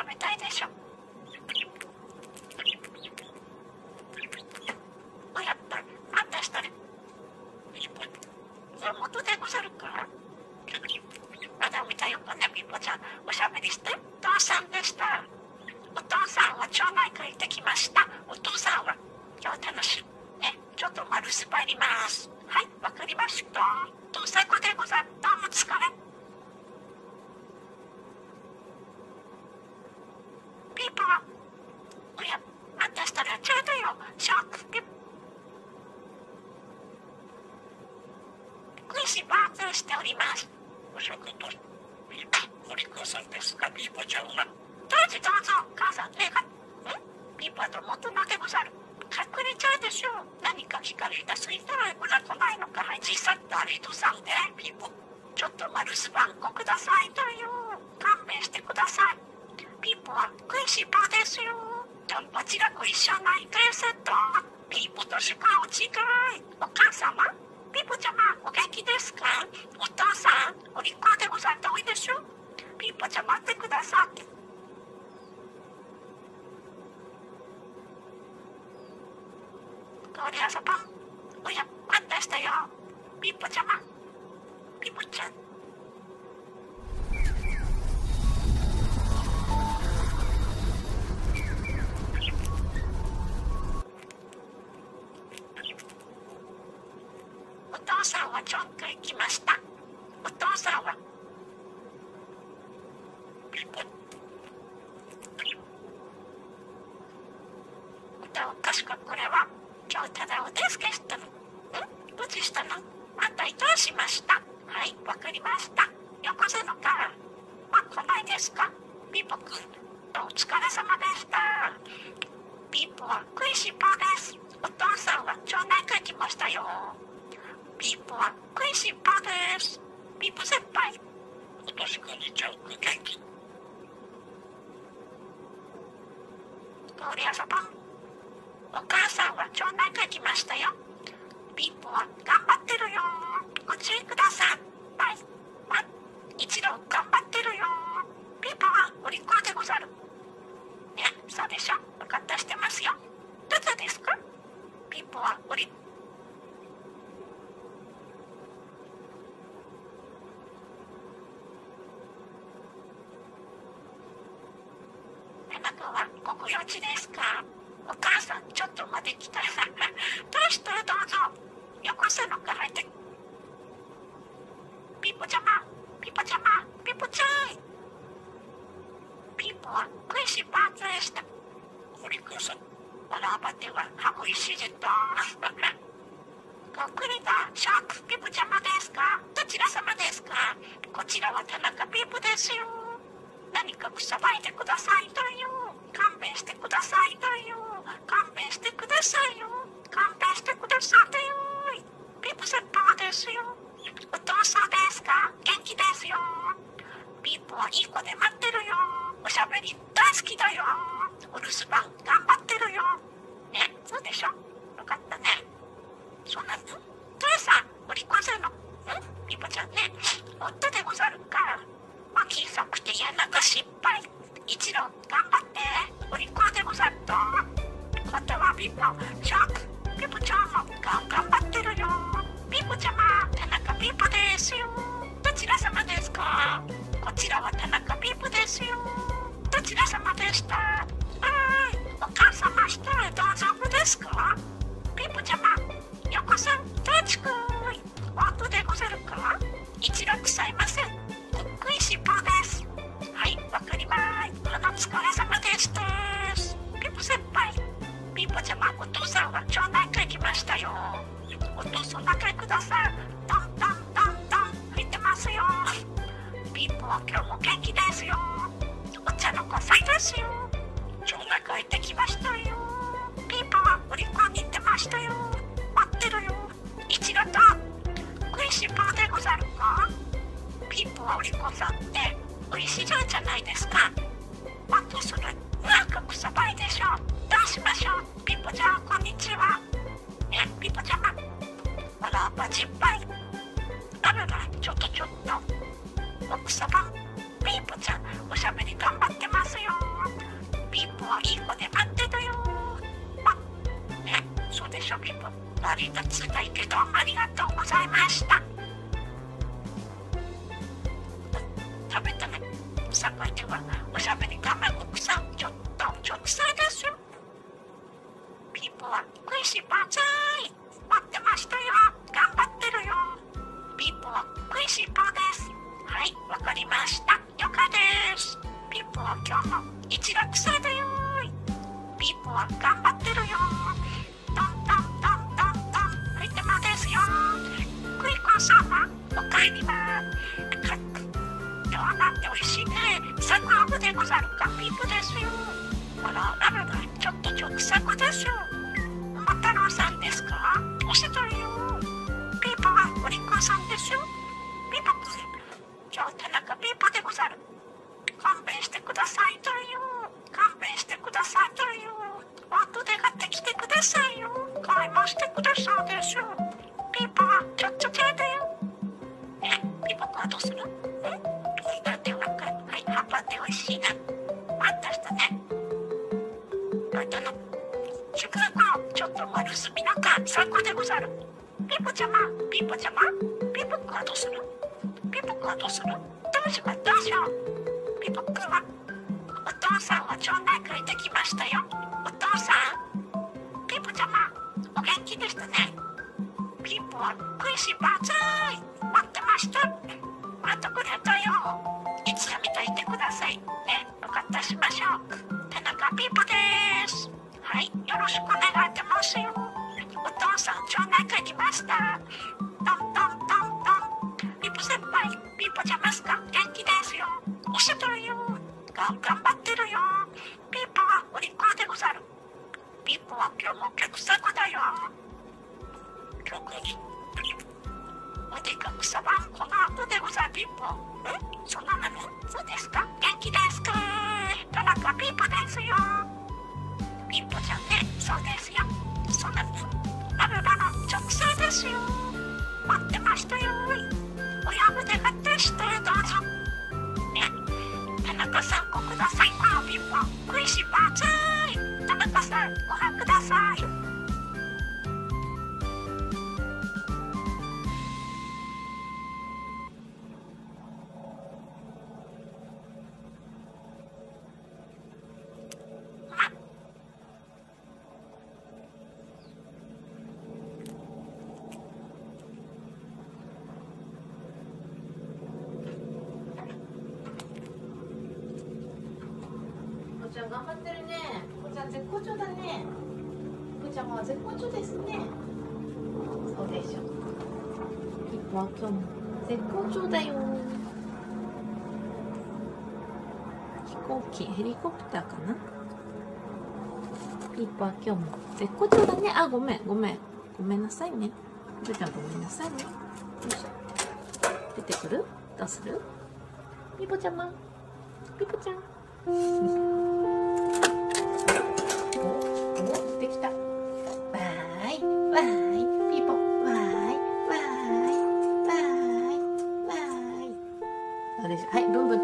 食べたいでしょ。やっぱりあんたしたら元でござるか。まだ見たよかね、ピーポちゃん。おしゃべりして。お父さんでした。お父さんは町内会行ってきました。お父さんは今日楽しいね。ちょっと丸スパります。はい、わかりました。どうさこでござった。お疲れ。ピーポはおや、あんたしたらちょうどよ。ショックピックイシバーツしております。お食とお利口さんですか、ピーポちゃんは。どうぞどうぞ、母さんねが。ピーポはと元のでござる。隠れちゃうでしょう。何か聞かれたすぎたら来ないのか。はい、小さったありとさんで、ピーポ。ちょっとマルス番号くださいとよ。勘弁してください。ピーポは食いしばですよ。ちゃんぱちらご一緒ないというセット。ピーポとしかお違い。お母様、ピーポちゃま、お元気ですか。お父さん、お利口でござったおいでしょ。ピーポちゃん待ってくださって。おりゃさばん。おや、あんたしたよ。ピーポちゃま。ピーポちゃん。お父さんはちょっと行きました。お父さんは確かこれは今日ただお手付けしたの。どっちしたの。あんた移動しました。はい、わかりました。よこせのか。来ないですか。ピーポくん、お疲れ様でした。ピーポは食いしん坊です。お父さんは町内会来ましたよ。ピーポは食いしん坊です。ピーポ先輩、お年こんにちは。元気。おりゃさばん。お母さんは町内会来ましたよ。ピーポは頑張ってるよ。ご注意ください。はい。一度頑張ってるよ。ピーポはお利口でござる。ね、そうでしょ。分かったしてますよ。どうぞですか。ピーポはお利口。はここ4時ですか。お母さんちょっとまで来た。どうしてどうぞ。よこせのか入って。ピーポちゃま、ピーポちゃま、ピーポちゃん。ピーポは食いしん坊でした。おりくさん、バラバテははこいしじと。ごくれたシャークピーポちゃまですか。どちら様ですか。こちらは田中ピーポですよ。何かくさばいてくださいという。勘弁してくださいという。勘弁してくださいよ。勘弁してくださいという。ピーポ先輩ですよ。お父さんですか。元気ですよ。ピーポはいい子で待ってるよ。おしゃべり大好きだよ。お留守番頑張ってるよ。ね、そうでしょ。よかったね。そうなの。父さん、お利口せの。ピーポちゃんね、夫でござるか。小さくて嫌なが失敗。一度頑張って。お利口でござると。今度はピーポ、ショック。ピーポちゃんも頑張ってるよ。ピーポちゃま、田中ピーポですよ。どちら様ですか。こちらは田中ピーポですよ。どちら様でした。はい、お母様一人どうぞですか。ピーポちゃま、よこさん、どっちくい。夫でござるか。一度くさいません。食いしん坊です。はい、わかりまーす。お疲れ様でした。ピーポ先輩、ピーポちゃま、お父さんは町内会来ましたよ。お父さん仲良ください。どんどんどんどん吹いてますよ。ピーポは今日も元気ですよ。お茶の子さんですよ。町内会行ってきましたよ。ピーポはお利口に行ってましたよ。待ってるよ。一度と食いしん坊でござるか。ピーポはお利口さんっておいしいじゃないですか。あとそれなんかくさばいでしょ。どうしましょう。ピーポちゃん、こんにちは。ね、ピーポちゃま、バラバ失敗。あらら、ちょっと奥様、ピピーポちゃんおしゃべり頑張ってますよ。ピーポはいい子で待ってるよ。ね、そうでしょピーポ。悪いとつらいけどありがとうございました。食べたね。さかいではおしゃべり我慢奥さんちょっと臭いですよ。ピーポは食いしばざい待ってましたよ。頑張ってるよ。ピーポは食いしばです。はい、わかりました。よかです。ピーポは今日も一楽さだよ。ピーポは頑張ってるよ。トントントントントン。はい、でもですよ。クイコさんはおかえりまー。今日はなんておいしいね。サクアブでござるか。ピーポですよ。あらららら、ちょっと直作ですよ。桃太郎さんですか？おしどりよ。ピーポはおりこさんですよ。ピーポくん、今日田中ピーポでござる。勘弁してくださいとよ。勘弁してくださいとよ。後で買ってきてくださいよ。買いましてくださいですよ。ピーポはちょっと手だよ。ピーポくんはどうする？だってわかる。はい、葉っぱっておいしいな。あったしたね。宿泊のちょっと丸すみなんか最高でござる。ピーポちゃま、ピーポちゃま、ピーポくんはどうする？ピーポくんはどうする？どうしようどうしよう。ピーポくんはお父さんは町内会できましたよ。お父さん、ピーポちゃま、お元気でしたね。ピーポは食いしばざい待ってました。待ってくれたよ。いつか見といてくださいね。よかったしましょう。田中ピーポです。はい、よろしくお願いしますよ。お父さん町内会来ました。トントントントン。ピーポ先輩、ピーポちゃますか？元気ですよ。おしどるよ。頑張ってるよ。ピーポはお利口でござる。ピーポは今日も客作だよ。今日おでかくさばんこの後でござる。ピーポ、そんなのそうですか？元気ですか？田中ピーポですよ。ピーポちゃんね、そうですよ。そんなのラルラの直線ですよ。待ってましたよ。おやぶで買ってしてどうぞ。ね、田中さんごください。ピーポ食いしばざい。田中さんご飯ください。 ちゃん頑張ってるね。こちゃん絶好調だね。こちゃんは絶好調ですね。そうでしょ。ピッポは今日も絶好調だよ。飛行機、ヘリコプターかな。ピッポは今日も絶好調だね。あ、ごめんなさいね。こちゃんごめんなさいね。よいしょ。出てくる？どうする？ピッポちゃま、ピッポちゃん。できた。わーいわーい、ピーポわーいわーいわーいわーい。どうでしょう。はい、ブンブン